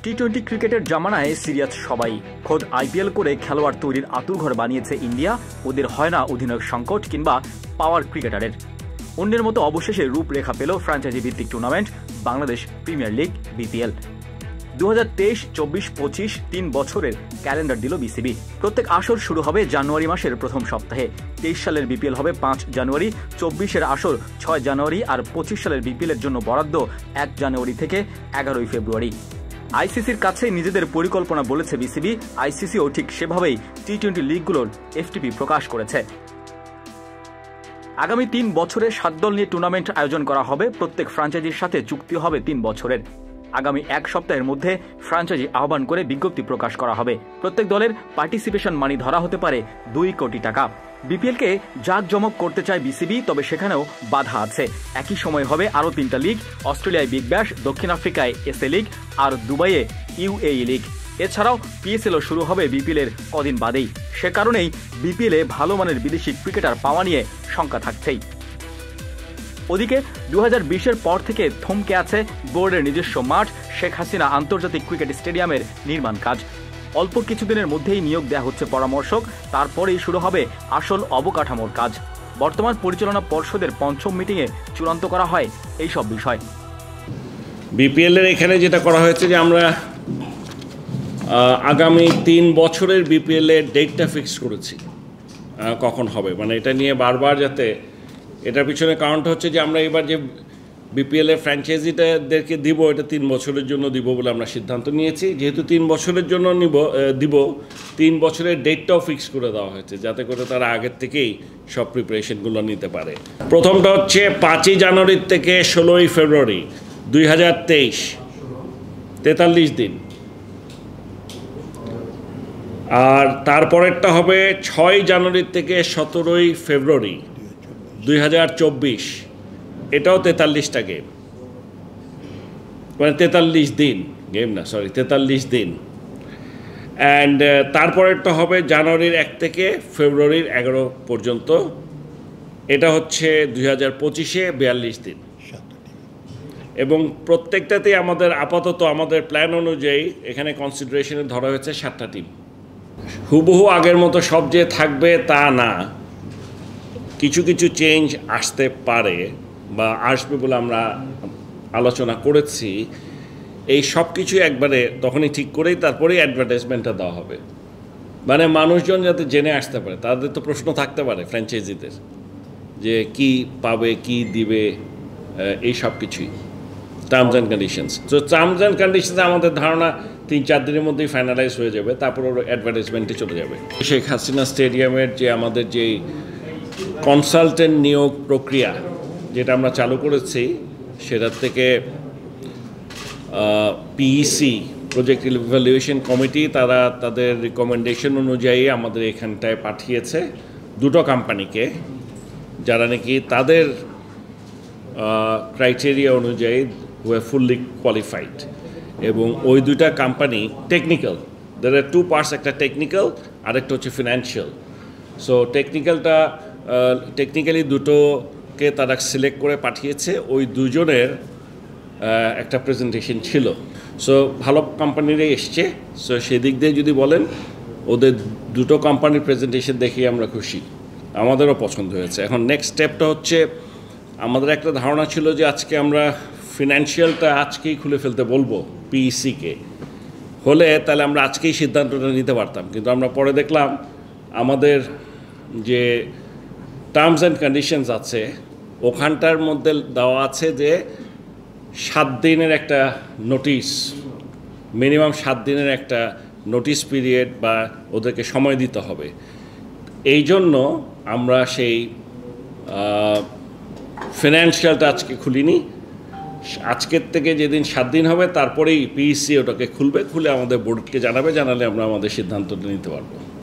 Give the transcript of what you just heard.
টি-20 ক্রিকেটের জামানায় সিরিয়াস সবাই খোদ আইপিএল করে খেলোয়াড় তৈরির আতুরঘর বানিয়েছে ইন্ডিয়া। ওদের হয় না অধিনায়ক সংকট কিংবা পাওয়ার ক্রিকেটারের। অন্যের মতো অবশেষে রূপরেখা পেল ফ্র্যাঞ্চাইজি ভিত্তিক tournament Bangladesh Premier League BPL. 2023-24-25 3 বছরের ক্যালেন্ডার দিল বিসিবি। প্রত্যেক আসর শুরু হবে জানুয়ারি মাসের প্রথম সপ্তাহে। 23 সালের বিপিএল হবে 5 জানুয়ারি, 24-এর আসর 6 জানুয়ারি আর 25 সালের বিপিএলের জন্য বরাদ্দ 1 জানুয়ারি থেকে 11 ফেব্রুয়ারি। আইসিসির কাছে নিজেদের পরিকল্পনা বলেছে বিসিবি। আইসিসিও ঠিক সেভাবেই টি-20 লিগগুলোর এফটিপি প্রকাশ করেছে। আগামী 3 বছরে 7 দল নিয়ে টুর্নামেন্ট আয়োজন করা হবে। প্রত্যেক ফ্র্যাঞ্চাইজির সাথে চুক্তি হবে 3 বছরের। আগামী 1 সপ্তাহের মধ্যে ফ্র্যাঞ্চাইজি আহ্বান করে বিজ্ঞপ্তি প্রকাশ করা হবে। প্রত্যেক দলের পার্টিসিপেশন মানি ধরা হতে পারে 2 কোটি টাকা। বিপিএলকে জাঁকজমক করতে চায় বিসিবি, তবে সেখানেও বাধা আছে। একই সময় হবে আরও 3টা লিগ, অস্ট্রেলিয়ায় বিগ ব্যাশ, দক্ষিণ আফ্রিকায় এসএ লিগ আর দুবাইয়ে ইউএই লিগ। এছাড়াও পিএসএলও শুরু হবে বিপিএলের কদিন বাদেই। সে কারণেই বিপিএলে ভালো মানের বিদেশি ক্রিকেটার পাওয়া নিয়ে শঙ্কা থাকছেই। ওদিকে 2020-এর পর থেকে থমকে আছে বোর্ডের নিজস্ব মাঠ শেখ হাসিনা আন্তর্জাতিক ক্রিকেট স্টেডিয়ামের নির্মাণ কাজ। অল্প কিছুদিনের মধ্যেই নিয়োগ দেওয়া হচ্ছে পরামর্শক, তারপরেই শুরু হবে আসল অবকাঠামোর কাজ। বর্তমান পরিচালনা পর্ষদের 5ম মিটিংয়ে চূড়ান্ত করা হয় এইসব বিষয়। বিপিএলের এখানে যেটা করা হয়েছে যে আমরা আগামী 3 বছরের বিপিএলের ডেটটা ফিক্স করেছি কখন হবে। মানে এটা নিয়ে বারবার যাতে এটার পিছনে কারণটা হচ্ছে যে আমরা এবার যে বিপিএলের ফ্র্যাঞ্চাইজিটাদেরকে দিব, এটা 3 বছরের জন্য দিব বলে আমরা সিদ্ধান্ত নিয়েছি। যেহেতু 3 বছরের জন্য দিব, 3 বছরের ডেটটাও ফিক্স করে দেওয়া হয়েছে যাতে করে তারা আগের থেকেই সব প্রিপারেশনগুলো নিতে পারে। প্রথমটা হচ্ছে 5 জানুয়ারি থেকে 16 ফেব্রুয়ারি 2023, 43 দিন। আর তারপরেরটা হবে 6 জানুয়ারি থেকে 17 ফেব্রুয়ারি 2024, এটাও 43টা গেম, মানে 43 দিন, গেম না সরি 43 দিন। অ্যান্ড তারপরেরটা হবে জানুয়ারির 1 থেকে ফেব্রুয়ারির 11 পর্যন্ত, এটা হচ্ছে 2025-এ 42 দিন। এবং প্রত্যেকটাতেই আমাদের আপাতত আমাদের প্ল্যান অনুযায়ী এখানে কনসিডারেশনে ধরা হয়েছে 7টা টিম। হুবহু আগের মতো সব যে থাকবে তা না, কিছু কিছু চেঞ্জ আসতে পারে বা আসবে বলে আমরা আলোচনা করেছি। এই সব কিছু একবারে তখনই ঠিক করেই তারপরেই অ্যাডভার্টাইজমেন্টটা দেওয়া হবে, মানে মানুষজন যাতে জেনে আসতে পারে। তাদের তো প্রশ্ন থাকতে পারে ফ্র্যাঞ্চাইজিদের যে কি পাবে, কি দিবে, এই সব কিছুই টার্মস অ্যান্ড কন্ডিশনস। তো টার্মস অ্যান্ড কন্ডিশনসে আমাদের ধারণা 3-4 দিনের মধ্যেই ফাইনালাইজ হয়ে যাবে, তারপর ওর অ্যাডভার্টাইজমেন্টে চলে যাবে। শেখ হাসিনা স্টেডিয়ামের যে আমাদের যে কনসালটেন্ট নিয়োগ প্রক্রিয়া যেটা আমরা চালু করেছি, সেটার থেকে পিইসি প্রজেক্ট ইভ্যালুয়েশন কমিটি তারা তাদের রিকমেন্ডেশন অনুযায়ী আমাদের এখানটায় পাঠিয়েছে 2টো কোম্পানিকে, যারা নাকি তাদের ক্রাইটেরিয়া অনুযায়ী হু ফুললি কোয়ালিফাইড। এবং ওই 2টা কোম্পানি টেকনিক্যাল, দের আর 2 পার্টস, একটা টেকনিক্যাল আর একটা হচ্ছে ফিনান্সিয়াল। সো টেকনিক্যালি 2টোকে তারা সিলেক্ট করে পাঠিয়েছে। ওই 2জনের একটা প্রেজেন্টেশন ছিল। সো ভালো কোম্পানিরাই এসছে। সো সেদিক দিয়ে যদি বলেন, ওদের 2টো কোম্পানির প্রেজেন্টেশন দেখেই আমরা খুশি, আমাদেরও পছন্দ হয়েছে। এখন নেক্সট স্টেপটা হচ্ছে, আমাদের একটা ধারণা ছিল যে আজকে আমরা ফিনান্সিয়ালটা আজকেই খুলে ফেলতে বলবো পিইসিকে, হলে তাহলে আমরা আজকেই সিদ্ধান্তটা নিতে পারতাম। কিন্তু আমরা পরে দেখলাম আমাদের যে টার্মস অ্যান্ড কন্ডিশনস আছে ওখানটার মধ্যে দেওয়া আছে যে 7 দিনের একটা নোটিশ, মিনিমাম 7 দিনের একটা নোটিশ পিরিয়ড বা ওদেরকে সময় দিতে হবে। এই জন্য আমরা সেই ফিনান্সিয়ালটা আজকে খুলিনি। আজকের থেকে যেদিন 7 দিন হবে তারপরেই পিইসি ওটাকে খুলবে, খুলে আমাদের বোর্ডকে জানাবে, জানালে আমরা আমাদের সিদ্ধান্তটা নিতে পারবো।